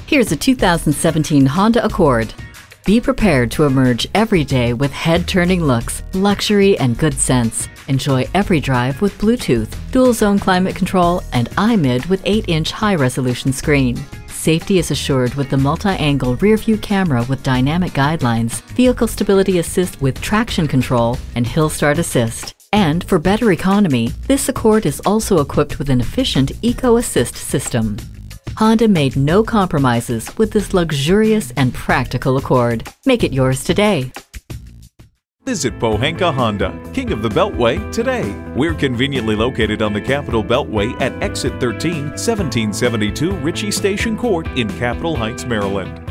Here's a 2017 Honda Accord. Be prepared to emerge every day with head-turning looks, luxury, and good sense. Enjoy every drive with Bluetooth, dual-zone climate control, and iMid with 8-inch high-resolution screen. Safety is assured with the multi-angle rear-view camera with dynamic guidelines, vehicle stability assist with traction control, and hill start assist. And for better economy, this Accord is also equipped with an efficient Eco Assist system. Honda made no compromises with this luxurious and practical Accord. Make it yours today. Visit Pohanka Honda, King of the Beltway, today. We're conveniently located on the Capitol Beltway at Exit 13, 1772 Ritchie Station Court in Capitol Heights, Maryland.